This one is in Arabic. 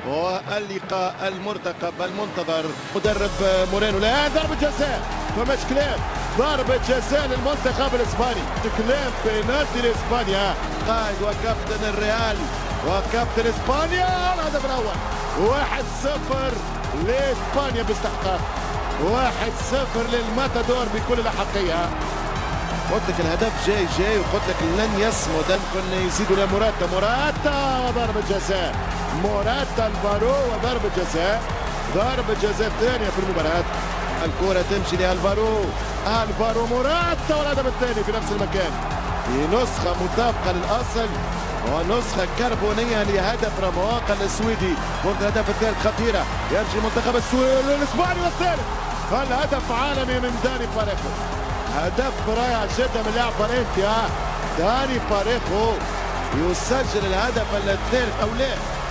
واللقاء المرتقب المنتظر. مدرب مورينو، لا ضربة جزاء، فماش كلام، ضربة جزاء للمنتخب الاسباني، كلام بينالتي لاسبانيا. قائد وكابتن الريال وكابتن اسبانيا الهدف الاول. 1-0 لاسبانيا باستحقاق، 1-0 للماتادور بكل الاحقية. قلت لك الهدف جاي وقلت لك لن يصمد، ممكن يزيدوا لموراتا، موراتا وضربة جزاء، موراتا الفارو وضربة جزاء، ضربة جزاء ثانية في المباراة. الكرة تمشي لالفارو، الفارو موراتا والهدف الثاني في نفس المكان، في نسخة مطابقة للأصل ونسخة كربونية لهدف رمواق السويدي. والهدف الثالث خطيرة، يمشي المنتخب الاسباني والثالث، الهدف عالمي من داني باريخو، هدف رائع جدا من لاعب فالنسيا. داني باريخو يسجل الهدف الثالث او لا